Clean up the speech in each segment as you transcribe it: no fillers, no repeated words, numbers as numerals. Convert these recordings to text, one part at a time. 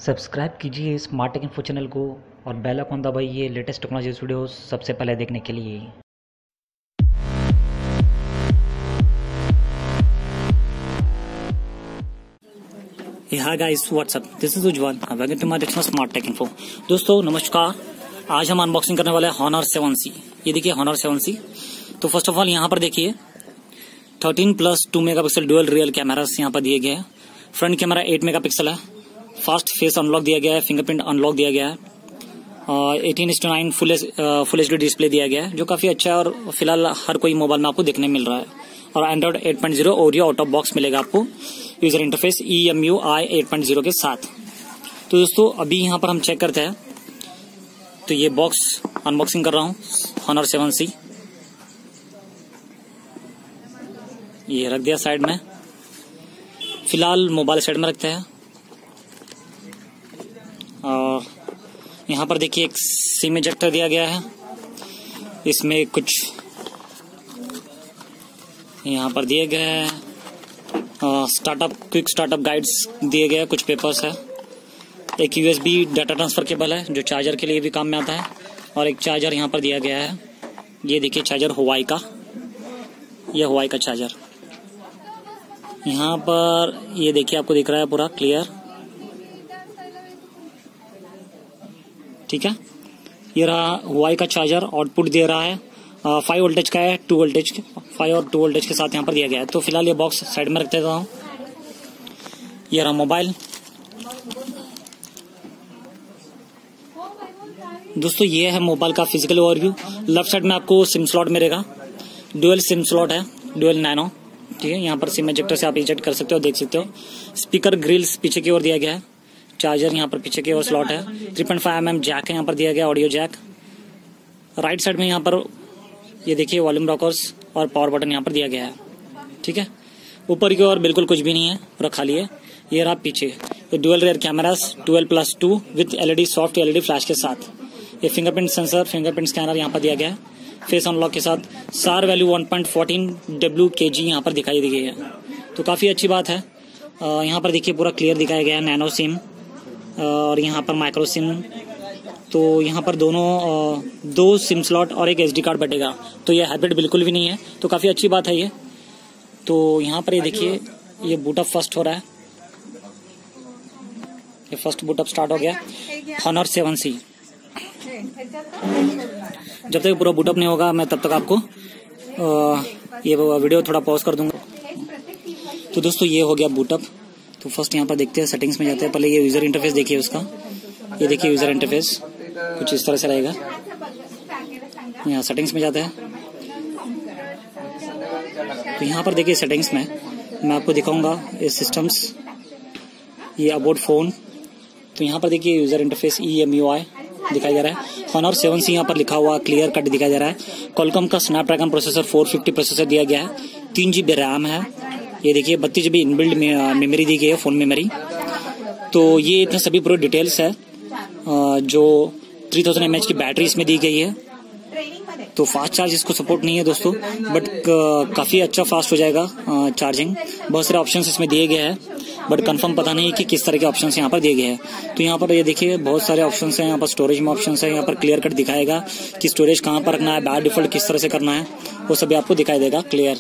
Subscribe कीजिए smart tech info channel को और बेल आइकन दबाइए लेटेस्ट टेक्नोलॉजी वीडियो सबसे पहले देखने के लिए। Hi guys, what's up, this is Ujjwal, welcome to my channel smart tech info. दोस्तों नमस्कार, आज हम अनबॉक्सिंग करने वाले हैं Honor 7C। ये देखिए Honor 7C। तो फर्स्ट ऑफ ऑल यहाँ पर देखिए 13+2 मेगापिक्सल डुअल रियल कैमरास यहाँ पर दिए गए हैं। फ्रंट कैमरा 8 मेगापिक्सल है, फास्ट फेस अनलॉक दिया गया है, फिंगरप्रिंट अनलॉक दिया गया है, 18:9 फुल एचडी डिस्प्ले दिया गया है जो काफी अच्छा है और फिलहाल हर कोई मोबाइल में आपको देखने मिल रहा है। और Android 8.0 Oreo out of box मिलेगा आपको यूजर इंटरफेस EMUI 8.0 के साथ। तो दोस्तों अभी यहाँ पर हम चेक करते हैं। तो ये बॉक्स अनबॉक्सिंग कर रहा हूँ Honor 7C। ये रख दिया साइड में, फिलहाल मोबाइल साइड में रखते हैं। और यहाँ पर देखिए एक सिम इजेक्टर दिया गया है, इसमें कुछ यहाँ पर दिए गए हैं क्विक स्टार्टअप गाइड्स दिए गए हैं, कुछ पेपर्स है, एक USB डाटा ट्रांसफर केबल है जो चार्जर के लिए भी काम में आता है, और एक चार्जर यहाँ पर दिया गया है। ये देखिए चार्जर Huawei का, ये Huawei का चार्जर यहाँ पर, ये देखिए आपको दिख रहा है पूरा क्लियर, ठीक है। ये रहा Huawei का चार्जर, आउटपुट दे रहा है 5 वोल्टेज का है, 2 वोल्टेज 5 और 2 वोल्टेज के साथ यहाँ पर दिया गया है। तो फिलहाल ये बॉक्स साइड में रख देता हूँ। ये रहा मोबाइल। दोस्तों ये है मोबाइल का फिजिकल ओवरव्यू। लेफ्ट साइड में आपको सिम स्लॉट मिलेगा, डुअल सिम स्लॉट है, डुअल नैनो, ठीक है। यहाँ पर सिम इजेक्टर से आप इजेक्ट कर सकते हो, देख सकते हो। स्पीकर ग्रिल्स पीछे की ओर दिया गया है, चार्जर यहाँ पर पीछे की ओर स्लॉट है, 3.5 mm जैक है यहाँ पर दिया गया, ऑडियो जैक। राइट साइड में यहाँ पर ये देखिए वॉल्यूम रॉकर्स और पावर बटन यहाँ पर दिया गया है, ठीक है। ऊपर की ओर बिल्कुल कुछ भी नहीं है, पूरा खाली है। ये रहा पीछे, ये dual rear cameras 12+2 with LED soft LED flash के साथ। ये फिंगरप्रिंट सेंसर, फिंगरप्रिंट स्कैनर यहाँ पर दिया गया है, फेस अनलॉक के साथ। सार वैल्यू 1.14 WKG यहाँ पर दिखाई दी गई है, तो काफी अच्छी बात है। यहाँ पर देखिए पूरा क्लियर दिखाया गया है, नैनो सिम और यहाँ पर माइक्रो सिम। तो यहाँ पर दोनों 2 सिम स्लॉट और एक SD कार्ड बटेगा, तो ये हाइब्रिड बिल्कुल भी नहीं है, तो काफ़ी अच्छी बात है ये। तो यहाँ पर ये देखिए ये बूटअप फर्स्ट हो रहा है, ये फर्स्ट बूटअप स्टार्ट हो गया Honor 7C। जब तक पूरा बूटअप नहीं होगा मैं तब तक आपको ये वीडियो थोड़ा पॉज कर दूंगा। तो दोस्तों ये हो गया बूटअप। तो फर्स्ट यहाँ पर देखते हैं, सेटिंग्स में जाते हैं। पहले ये यूजर इंटरफेस देखिए उसका, ये देखिए यूजर इंटरफेस कुछ इस तरह से रहेगा। यहाँ सेटिंग्स में जाते हैं, तो यहाँ पर देखिए सेटिंग्स में मैं आपको दिखाऊंगा ये सिस्टम्स, ये अबाउट फोन। तो यहाँ पर देखिए यूजर इंटरफेस EMUI दिखाई दे रहा है, Honor 7C यहाँ पर लिखा हुआ क्लियर कट दिखाई दे रहा है। Qualcomm का स्नैपड्रैगन प्रोसेसर 450 प्रोसेसर दिया गया है, 3 GB रैम है। ये देखिए 32 GB इनबिल्ड मेमोरी दी गई है, फोन मेमोरी। तो ये इतने सभी पूरे डिटेल्स है। जो 3000 mAh की बैटरी इसमें दी गई है। तो फास्ट चार्ज इसको सपोर्ट नहीं है दोस्तों, बट काफी अच्छा फास्ट हो जाएगा चार्जिंग। बहुत सारे ऑप्शंस इसमें दिए गए हैं, बट कंफर्म पता नहीं कि किस तरह के ऑप्शंस यहाँ पर दिए गए हैं। तो यहाँ पर ये देखिए बहुत सारे ऑप्शंस हैं। यहाँ पर स्टोरेज में ऑप्शंस है, यहाँ पर क्लियर कट दिखाएगा कि स्टोरेज कहाँ पर रखना है, बाय डिफॉल्ट किस तरह से करना है, वो सभी आपको दिखाई देगा क्लियर।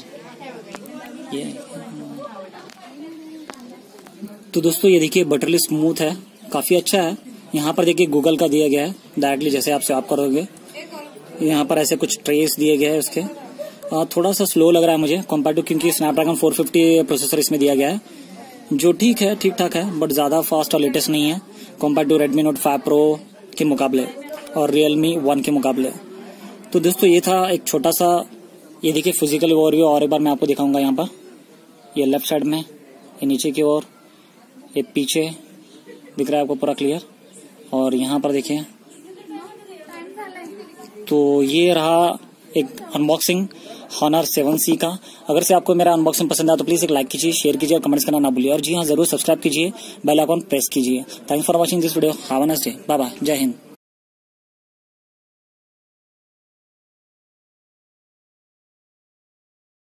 तो दोस्तों ये देखिए बटरली स्मूथ है, काफी अच्छा है। यहाँ पर देखिए गूगल का दिया गया है डायरेक्टली, जैसे आप स्वैप करोगे। यहाँ पर ऐसे कुछ ट्रेस दिए गए हैं उसके। थोड़ा सा स्लो लग रहा है मुझे कंपेयर टू, क्योंकि स्नैपड्रैगन 450 प्रोसेसर इसमें दिया गया है, जो ठीक है, ठीक ठाक है, बट ज्यादा फास्ट और लेटेस्ट नहीं है compare to Redmi Note 5 Pro के मुकाबले और Realme 1 के मुकाबले। तो दोस्तों ये था एक छोटा सा, ये देखिए फिजिकल ओवरव्यू। और एक बार मैं आपको दिखाऊंगा यहाँ पर, ये लेफ्ट साइड में, ये नीचे की ओर, ये पीछे दिख रहा है आपको पूरा क्लियर। और यहाँ पर देखिए, तो ये रहा एक अनबॉक्सिंग Honor 7C का। अगर से आपको मेरा अनबॉक्सिंग पसंद आया तो प्लीज एक लाइक कीजिए, शेयर कीजिए और कमेंट्स करना ना भूलिए। और जी हाँ, जरूर सब्सक्राइब कीजिए, बेल आइकन प्रेस कीजिए। Thanks for watching this video, have a nice day, bye bye, जय हिंद।